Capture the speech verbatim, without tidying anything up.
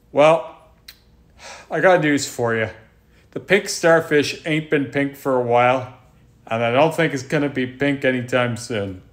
Well, I got news for you. The pink starfish ain't been pink for a while, and I don't think it's gonna be pink anytime soon.